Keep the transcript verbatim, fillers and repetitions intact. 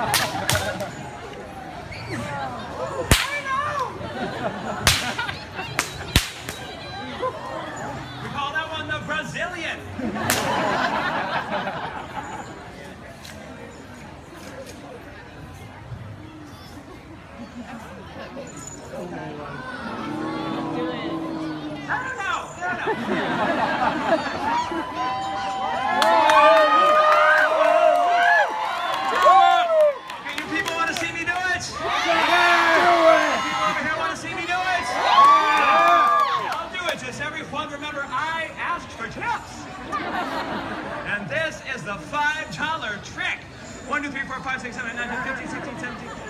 We call that one the Brazilian. I don't know. I don't know. Okay, you people want to see me do it? People over here want to see me do it? I'll do it. Just everyone remember, I asked for tips. And this is the five dollar trick. one, two, three, four, five, six, seven, eight, nine, ten, fifteen, sixteen, seventeen.